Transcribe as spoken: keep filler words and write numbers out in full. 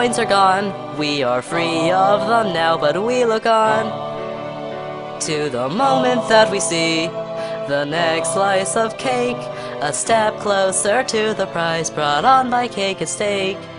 coins are gone. We are free of them now, but we look on to the moment that we see the next slice of cake, a step closer to the prize brought on by Cake and Steak.